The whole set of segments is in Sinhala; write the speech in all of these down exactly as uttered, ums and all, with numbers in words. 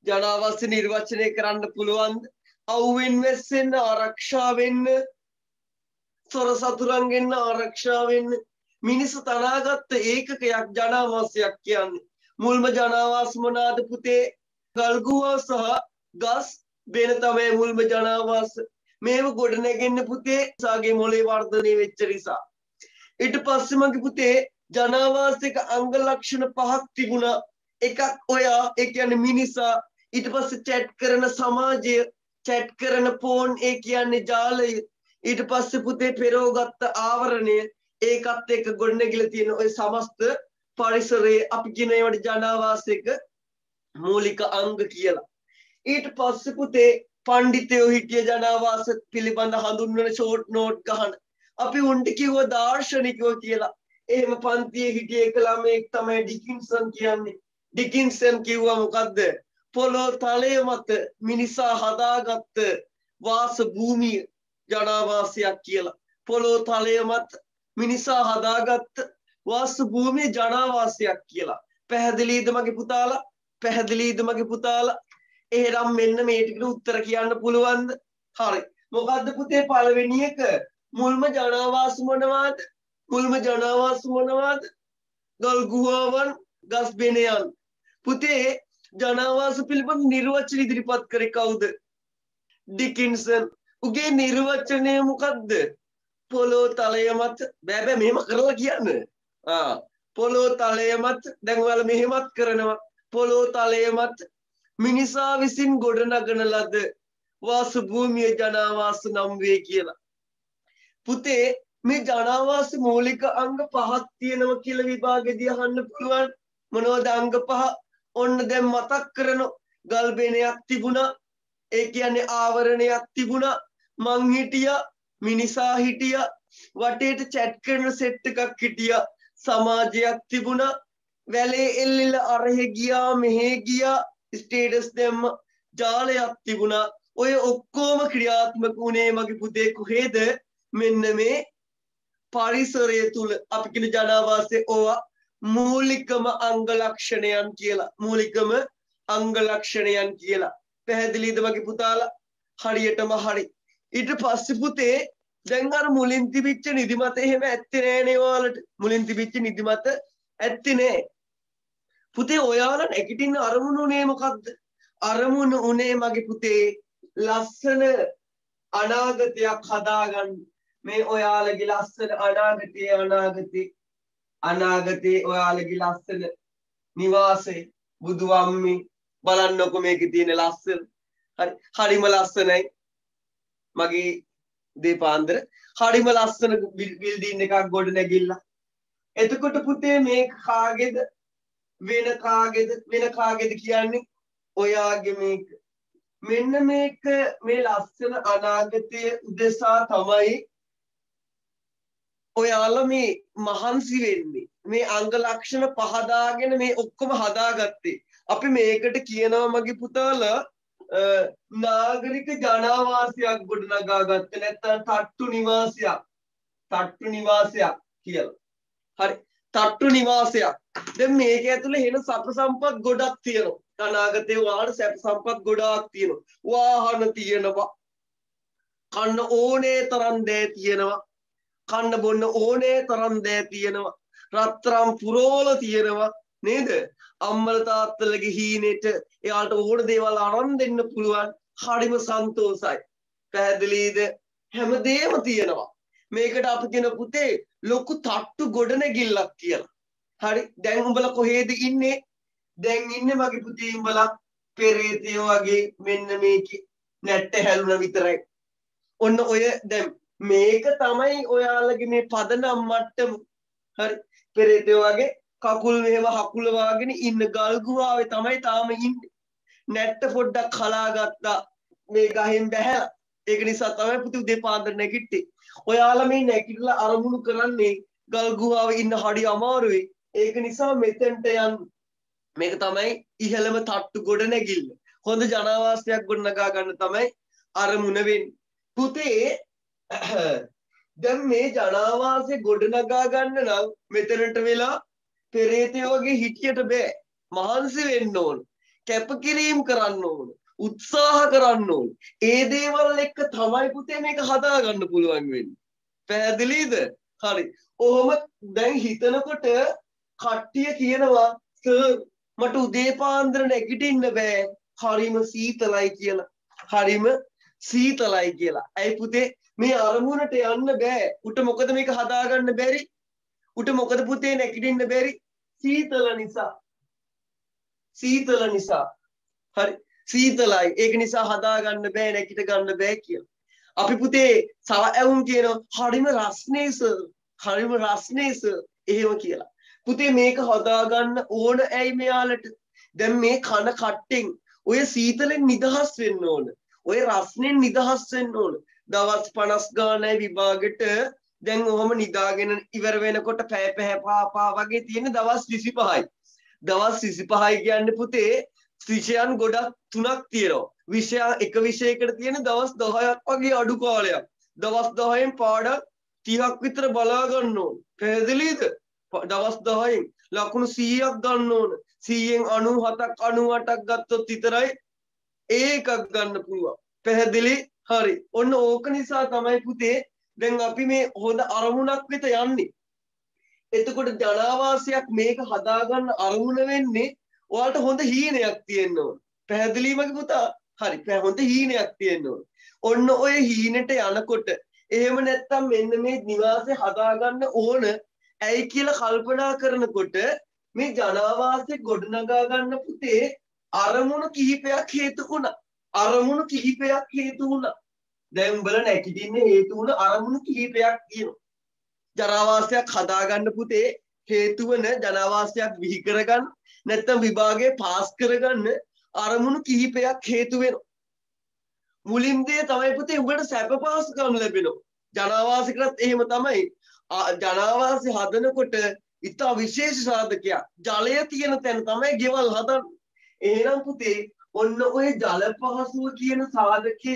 ජනාවාස නිර්වචනය කරන්න පුළුවන්ද? අවුවෙන් වැස්සෙන්න ආරක්ෂා වෙන්න, සොර සතුරන්ගෙන් ආරක්ෂා වෙන්න මිනිස්සු තනාගත්ත ඒකකයක් ජනාවාසයක් කියන්නේ. මුල්ම ජනාවාස මොනවාද පුතේ? ගල්ගුහා සහ ගස් බෙන තමයි මුල්ම ජනාවාස. මේව ගොඩ නැගෙන්න පුතේ සාගේ මොලේ වර්ධනය වෙච්ච නිසා. ඊට පස්සේ මගේ පුතේ ජනාවාසික අංග ලක්ෂණ පහක් තිබුණා. එකක් ඔයා ඒ කියන්නේ මිනිසා, ඊට පස්සේ චැට් කරන සමාජය, චැට් කරන ෆෝන් ඒ කියන්නේ ජාලය, ඊට පස්සේ පුතේ පෙරෝගත්ත ආවරණය, ඒකත් එක්ක ගොඩනැගිලා තියෙන ওই සමස්ත පරිසරයේ අපි කියන ඒවට ජනාවාසික මූලික අංග කියලා. ඊට පස්සේ පුතේ පඬිතයෝ හිටිය ජනාවාස පිළිබඳ හඳුන්වන ෂෝට් නෝට් ගහන. අපි උන්ට කිව්වා දාර්ශනිකයෝ කියලා. එහෙම පන්තියේ හිටිය එක ළමයෙක් තමයි ඩිකින්සන් කියන්නේ. ඩිකින්සන් කිව්වා මොකද්ද? පොළොව තලය මත මිනිසා හදාගත්ත වාස භූමිය ජනාවාසයක් කියලා. පොළොව තලය මත මිනිසා හදාගත්ත වාස භූමිය ජනාවාසයක් කියලා. පැහැදිලිද මගේ පුතාලා? පැහැදිලිද මගේ පුතාලා? එහෙනම් මෙන්න මේ ටිකට උත්තර කියන්න පුළුවන්ද? හරි. මොකද්ද පුතේ පළවෙනි එක? මුල්ම ජනාවාස මොනවාද? මුල්ම ජනාවාස මොනවාද? ගල් ගුහාවන්, ගස් බෙනයන්. පුතේ ජනාවාස පිළිබඳ නිර්වචන ඉදිරිපත් කරේ කවුද? ඩිකින්සන්. උගේ නිර්වචනය මොකද්ද? පොළොව තලය මත බෑ බෑ මෙහෙම කරලා කියන්න. ආ පොළොව තලය මත දැන් ඔයාලා මෙහෙමත් කරනවා. පොළොව තලය මත මිනිසා විසින් ගොඩනගන ලද වාස භූමිය ජනාවාස නම් වේ කියලා. පුතේ මේ ජනාවාස මූලික අංග පහක් තියෙනවා කියලා විභාගෙදී අහන්න පුළුවන්. මොනවද අංග පහ? ඔන්න දැන් මතක් කරනවා. ගල් බෙනයක් තිබුණා. ඒ කියන්නේ ආවරණයක් තිබුණා. මං හිටියා, මිනිසා හිටියා, වටේට චැට් කරන සෙට් එකක් හිටියා. සමාජයක් තිබුණා. වැලේ එල්ලෙලා අරහෙ ගියා, මෙහෙ ගියා, ස්ටේටස් දැම්ම, ජාලයක් තිබුණා. ඔය ඔක්කොම ක්‍රියාත්මක වුණේ මගේ පුතේ කොහෙද? මෙන්න මේ පරිසරය තුල. අපි කියන ජනාවාසයේ ඕවා මූලිකම අංග ලක්ෂණයන් කියලා. මූලිකම අංග ලක්ෂණයන් කියලා. පැහැදිලිද මගේ පුතාලා? හරියටම හරි. ඊට පස්සේ පුතේ දැන් අර මුලින් තිබිච්ච නිදිමත එහෙම ඇත්තේ නෑනේ ඔයාලට. මුලින් තිබිච්ච නිදිමත ඇත්තේ නෑ. පුතේ ඔයාලා නැගිටින්න අරමුණු උනේ මොකද්ද? අරමුණු උනේ මගේ පුතේ ලස්සන අනාගතයක් හදාගන්න. මේ ඔයාලගේ ලස්සන අනාගතයේ අනාගතේ අනාගතේ ඔයාලගේ ලස්සන නිවාසේ බුදු අම්මේ බලන්නකො මේකේ තියෙන ලස්සන. හරි හරිම ලස්සනයි මගේ දීපාන්දර. හරිම ලස්සන බිල්ඩින් එකක් ගොඩ නැගිලා. එතකොට පුතේ මේක කාගේද? වෙන කාගේද? වෙන කාගේද කියන්නේ ඔයාගේ මේක. මෙන්න මේක මේ ලස්සන අනාගතයේ උදෙසා තමයි ඔයාලා මේ මහන්සි වෙන්නේ. මේ අංග ලක්ෂණ පහදාගෙන මේ ඔක්කොම හදාගත්තේ. අපි මේකට කියනවා මගේ පුතාලා නාගරික ජනාවාසයක් ගොඩනගා ගත්තේ. නැත්නම් තට්ටු නිවාසයක්. තට්ටු නිවාසයක් කියලා. හරි. තට්ටු නිවාසයක්. දැන් මේක ඇතුලේ වෙන සප සම්පත් ගොඩක් තියෙනවා. අනාගතේ වාර සැප සම්පත් ගොඩාක් තියෙනවා. වාහන තියෙනවා. කන්න ඕනේ තරම් දේ තියෙනවා. කන්න බොන්න ඕනේ තරම් දේ තියෙනවා. රත්තරන් පුරෝල තියෙනවා නේද? අම්මල තාත්තලගේ හීනෙට එයාලට ඕන දේවල් අරන් දෙන්න පුළුවන්. හරිම සන්තෝසයි. පැහැදිලිද? හැමදේම තියෙනවා. මේකට අපි කියන පුතේ ලොකු තට්ටු ගොඩනැගිල්ලක් කියලා. හරි. දැන් උඹලා කොහෙද ඉන්නේ? දැන් ඉන්නේ මගේ පුතේ උඹලා පෙරේතයෝ වගේ මෙන්න මේකේ නැට්ට හැලුණ විතරයි. ඔන්න ඔය දැන් මේක තමයි ඔයාලගේ මේ පදනම් මට්ටම. හරි. පෙරේතයෝ වගේ කකුල් මෙහෙම හකුල වාගෙන ඉන්න ගල් ගුහාවේ තමයි තාම ඉන්නේ. නැට්ට පොඩ්ඩක් කලාගත්තා මේ ගහෙන් බැහැලා. ඒක නිසා තමයි පුතේ උදේ පාන්දර නැගිට්ටේ. ඔයාලා මේ නැගිටලා අරමුණු කරන්නේ ගල් ගුහාවේ ඉන්න හරි අමාරුයි. ඒක නිසා මෙතෙන්ට යන්න. මේක තමයි ඉහළම තට්ටු ගොඩ නැගිල්ල. හොඳ ජනාවාසයක් ගොඩනගා ගන්න තමයි අරමුණ වෙන්නේ. පුතේ දැන් මේ ජනාවාසය ගොඩනගා ගන්න නම් මෙතනට වෙලා පෙරේතයෝ වගේ හිටියට බෑ. මහන්සි වෙන්න ඕන. කැපකිරීම කරන්න ඕන. උත්සාහ කරන්න ඕන. ඒ දේවල් එක්ක තමයි පුතේ මේක හදා ගන්න පුළුවන් වෙන්නේ. පැහැදිලිද? හරි. ඔහොම දැන් හිතනකොට කට්ටිය කියනවා සර් මට උදේ පාන්දර නැගිටින්න බෑ. හරිම සීතලයි කියලා. හරිම සීතලයි කියලා. ඇයි පුතේ මේ අරමුණට යන්න බෑ. උට මොකද මේක හදාගන්න බැරි? උට මොකද පුතේ නැගිටින්න බැරි? සීතල නිසා. සීතල නිසා. හරි. සීතලයි. ඒක නිසා හදාගන්න බෑ නැගිට ගන්න බෑ කියලා. අපි පුතේ සව ඇවුම් කියනවා හරිම රස්නේ සර්. හරිම රස්නේ සර්. එහෙම කියලා. පුතේ මේක හදාගන්න ඕන ඇයි මෙයාලට? දැන් මේ කන කට්ටෙන් ඔය සීතලෙන් නිදහස් වෙන්න ඕන. ඔය රස්නෙන් නිදහස් වෙන්න ඕන. දවස් පනස් ගානයි විභාගෙට දැන් ඔහොම නිදාගෙන ඉවර වෙනකොට පැය පැය පා වගේ තියෙන දවස් විසිපහයි. දවස් විසිපහයි කියන්නේ පුතේ විෂයන් ගොඩක් තුනක් තියෙනවා. විෂය එක විෂයකට තියෙන දවස් දහයක් වගේ අඩු කාලයක්. දවස් දහයෙන් පාඩම් තිහක් විතර බලා ගන්න ඕන. පැහැදිලිද? දවස් දහයෙන් ලකුණු සීයක් ගන්න ඕන. සීයෙන් අනූහතක් අනූඅටක් ගත්තොත් විතරයි ඒකක් ගන්න පුළුවන්. පැහැදිලි? හරි. ඔන්න ඕක නිසා තමයි පුතේ දැන් අපි මේ හොඳ අරමුණක් වෙත යන්නේ. එතකොට ජනාවාසයක් මේක හදාගන්න අරමුණ වෙන්නේ ඔයාලට හොඳ හීනයක් තියෙන්න ඕන. පැහැදිලි මගේ පුතා? හරි. හොඳ හීනයක් තියෙන්න ඕන. ඔන්න ඔය හීනෙට යනකොට එහෙම නැත්තම් මෙන්න මේ නිවාසය හදාගන්න ඕන ඇයි කියලා කල්පනා කරනකොට මේ ජනාවාසය ගොඩනගා ගන්න පුතේ අරමුණු කිහිපයක් හේතු වුණා. අරමුණු කිහිපයක් හේතු වුණා. දැන් උඹලා නැගිටින්න හේතු වුණ අරමුණු කිහිපයක් තියෙනවා. ජනාවාසයක් හදාගන්න පුතේ හේතු වෙන ජනාවාසයක් විහි කරගන්න නැත්නම් විභාගයේ පාස් කරගන්න අරමුණු කිහිපයක් හේතු වෙනවා. මුලින් දේ තමයි පුතේ උඹට සැප පහසුකම් ලැබෙනවා. ජනාවාසයකටත් එහෙම තමයි. ජනාවාසය හදනකොට ඉතා විශේෂ සාධකයක් ජලය තියෙන තැන තමයි ගෙවල් හදන්නේ. එහෙනම් පුතේ ඔන්න ඔය ජල පහසුව කියන සාධකය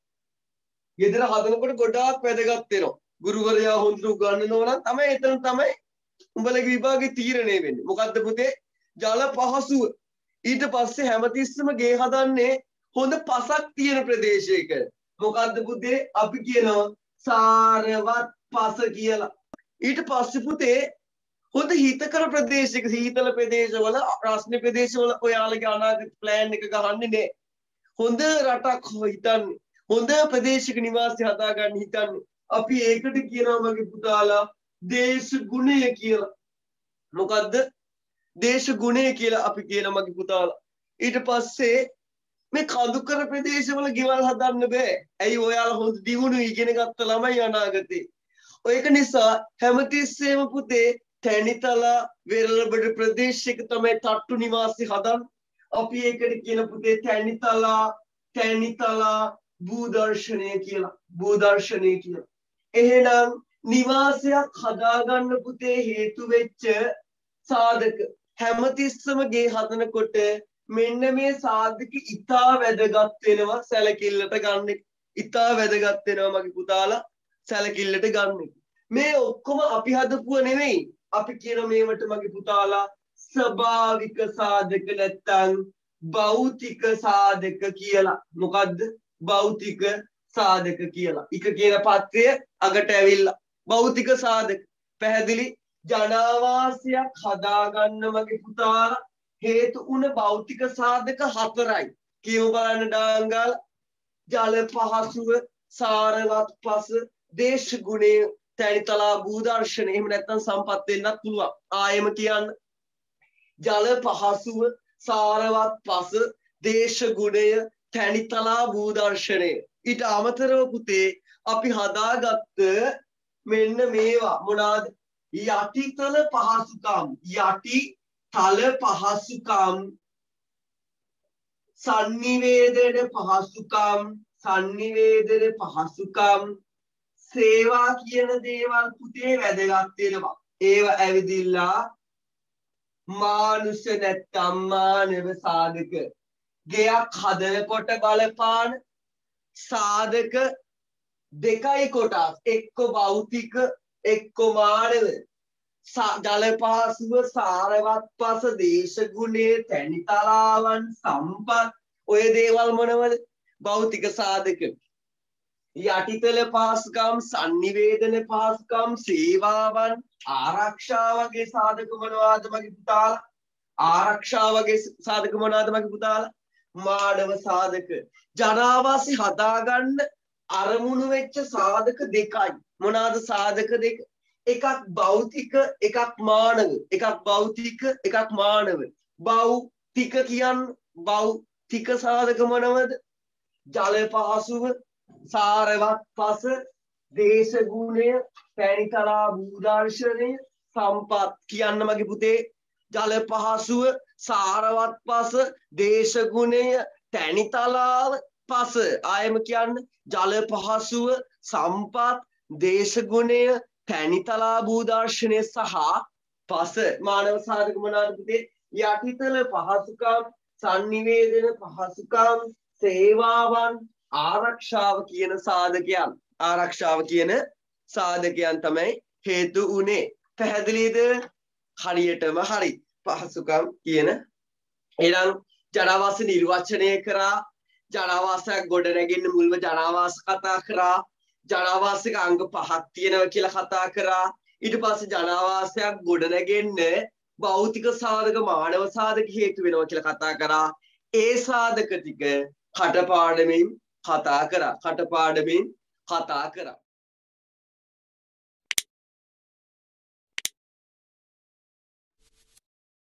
ගෙදර හදනකොට ගොඩාක් වැදගත් වෙනවා. ගුරුවරයා හොඳට උගන්වනවා නම් තමයි එතන තමයි උඹලගේ විභාගේ තීරණය වෙන්නේ. මොකද්ද පුතේ? ජල පහසුව. ඊට පස්සේ හැමතිස්සම ගේ හදන්නේ හොඳ පසක් තියෙන ප්‍රදේශයක. මොකද්ද පුතේ? අපි කියනවා සාරවත් පස කියලා. ඊට පස්සේ පුතේ හොඳ හිතකර ප්‍රදේශයක සීතල ප්‍රදේශවල රස්නේ ප්‍රදේශවල ඔයාලගේ අනාගත ප්ලෑන් එක ගහන්නේ නැහැ. හොඳ රටක් හිතන්නේ. හොඳ ප්‍රදේශයක නිවාසය හදාගන්න හිතන්නේ. අපි ඒකට කියනවා මගේ පුතාලා දේශ ගුණය කියලා. මොකද්ද? දේශ ගුණය කියලා අපි කියනවා මගේ පුතාලා. ඊට පස්සේ මේ කඳුකර ප්‍රදේශවල ගෙවල් හදන්න බෑ. ඇයි ඔයාලා හොඳ දියුණු ඉගෙන ගත්ත ළමයි අනාගතේ. ඒක නිසා හැමතිස්සෙම පුතේ තැනිතලා වෙරළබඩ ප්‍රදේශයක තමයි තට්ටු නිවාසي හදන්න. අපි ඒකට කියන පුතේ තැනිතලා තැනිතලා භූදර්ශනය කියලා. භූදර්ශනය කියලා. එහෙනම් නිවාසයක් හදාගන්න පුතේ හේතු වෙච්ච සාධක හැමතිස්සම ගේ හදනකොට මෙන්න මේ සාධක ඉතා වැදගත් වෙනවා සැලකිල්ලට ගන්න. ඉතා වැදගත් වෙනවා මගේ පුතාලා සැලකිල්ලට ගන්න. මේ ඔක්කොම අපි හදපුව නෙවෙයි. අපි කියන මේවට මගේ පුතාලා ස්වභාවික සාධක නැත්තම් භෞතික සාධක කියලා. මොකද්ද? භෞතික සාධක කියලා. එක කියන පත්‍රය අගට ඇවිල්ලා භෞතික සාධක. පැහැදිලි? ජනාවාසයක් හදාගන්න මගේ පුතාලා හේතු වුණ භෞතික සාධක හතරයි. කියමු බලන්න ඩාංගල්. ජල පහසුව, සාරවත් පස, දේශ ගුණය, තැනිතලා භූදර්ශන. එහෙම නැත්නම් සම්පත් වෙන්නත් පුළුවන්. ආයෙම කියන්න. ජල පහසුව, සාරවත් පස, දේශ ගුණය, තැනිතලා භූදර්ශනය. ඊට අමතරව පුතේ අපි හදාගත්ත මෙන්න මේවා මොනවාද? යටිතල පහසුකම්. යටි තල පහසුකම්, sannivedana පහසුකම්, sannivedana පහසුකම්, සේවා කියන දේවල් පුතේ වැදගත් වෙනවා. ඒව ඇවිදිලා මානුෂ නැත්තම් මානව සාධක. ගෙයක් හදනකොට බලපාන සාධක දෙකයි කොටස්. එක්ක භෞතික එක්ක මානව. ජල පහසුව සාරවත් පස දේශගුණයේ තැනිතලාවන් සම්පත් ඔය දේවල් මොනවද? භෞතික සාධක. යටිතල පහසුකම්, sannivedana පහසුකම්, සේවාවන්, ආරක්ෂා වගේ සාධක මොනවාද මගේ පුතාලා? ආරක්ෂා වගේ සාධක මොනවාද මගේ පුතාලා? මානව සාධක. ජනාවාසි හදාගන්න අරමුණු වෙච්ච සාධක දෙකයි. මොනවාද සාධක දෙක? එකක් භෞතික, එකක් මානව. එකක් භෞතික, එකක් මානව. භෞතික කියන්නේ භෞතික සාධක මොනවද? ජල පහසුව, සාරවත් පස, දේශගුණය, පැණිතලා භූදර්ශනය, සම්පත් කියන්න මගේ පුතේ. ජල පහසුව, සාරවත් පස, දේශගුණය, තැනිතලාව පස. ආයම කියන්න ජල පහසුව, සම්පත්, දේශගුණය, තැනිතලා භූදර්ශනය සහ පස. මානව සාධක මොනවාද පුතේ? යටිතල පහසුකම්, sannivedana පහසුකම්, සේවාවන්, ආරක්ෂාව කියන සාධකයන්. ආරක්ෂාව කියන සාධකයන් තමයි හේතු උනේ. පැහැදිලිද? හරියටම හරි. පහසුකම් කියන එහෙනම් ජනාවාස නිර්වචනය කරා. ජනාවාසයක් ගොඩ නැගෙන්න මුල්ම ජනාවාස කතා කරා. ජනාවාසික අංග පහක් තියෙනවා කියලා කතා කරා. ඊට පස්සේ ජනාවාසයක් ගොඩ නැගෙන්න භෞතික සාධක, මානව සාධක හේතු වෙනවා කියලා කතා කරා. ඒ සාධක ටික කටපාඩමින් කතා කරා. කටපාඩමින් කතා කරා.